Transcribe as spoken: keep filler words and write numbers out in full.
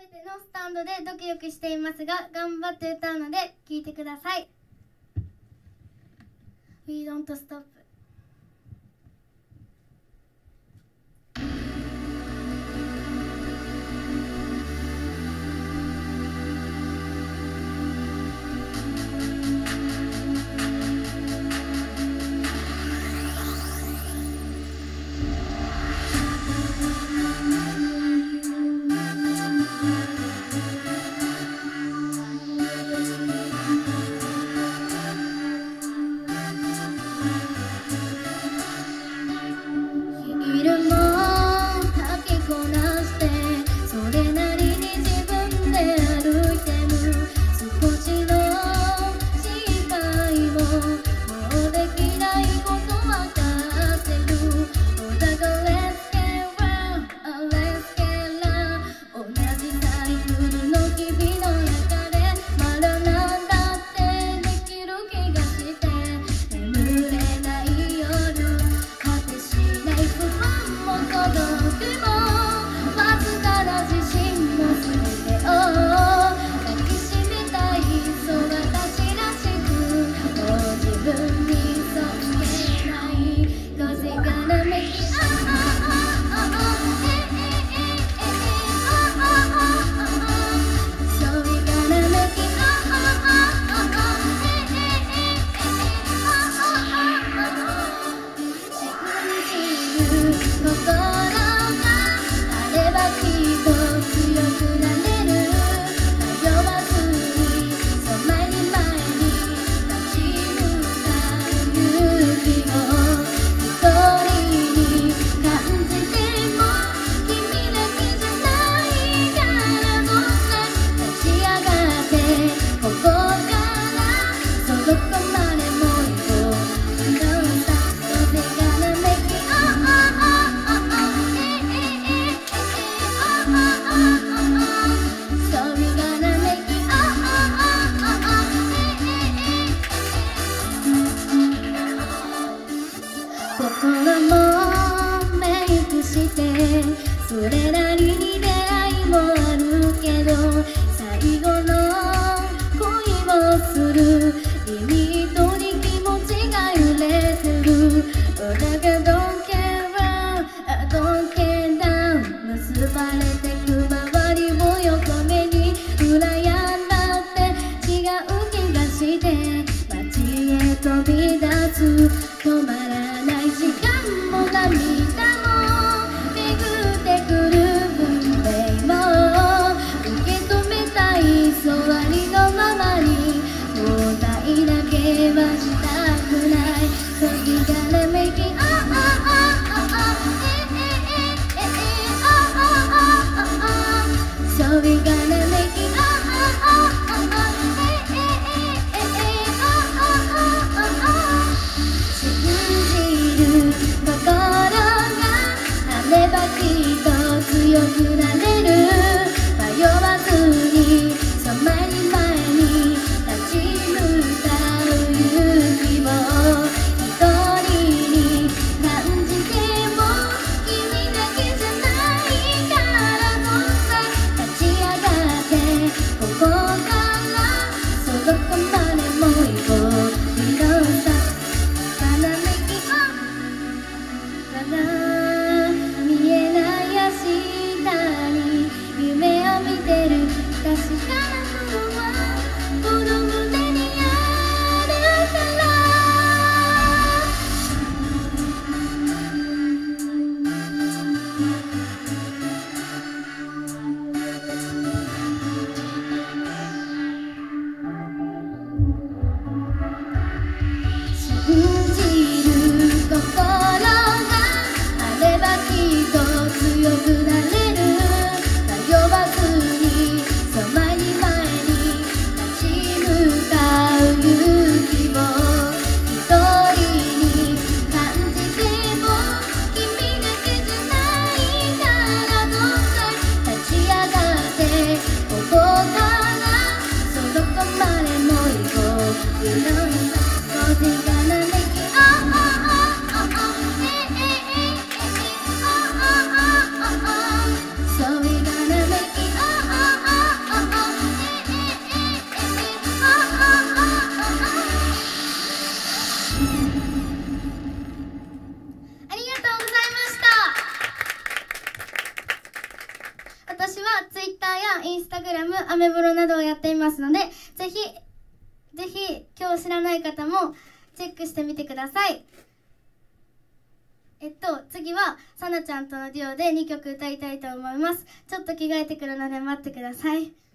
めてのスタンドでドキドキしていますが、頑張って歌うので聴いてください。 We don't stop。それなりに出会いもあるけど、最後の恋をするリミットに気持ちが揺れてる。だけど Don't care, I don't care down。 結ばれてく周りを横目に羨んだって違う気がして、街へ飛び出す止まらない時間も涙も強くなれる。迷わずにその前に前に立ち向かう勇気を一人に感じても君だけじゃないからどんどん立ち上がってここからそどこまでも行こう。We don't stop かなめきをただ見えない足夢を見てる確かなことはこの胸にあるから。信じる心があればきっと強くなれる。迷わずにその前に前に立ち向かう勇気を一人に感じても君だけじゃないからどんどん立ち上がってここからそどこまでも行こう。いろんな風がなめきSo we gonna make it, oh, oh, グラム、アメブロなどをやっていますので、ぜひぜひ今日知らない方もチェックしてみてください。えっと次はさなちゃんとのデュオでにきょく歌いたいと思います。ちょっと着替えてくるので待ってください。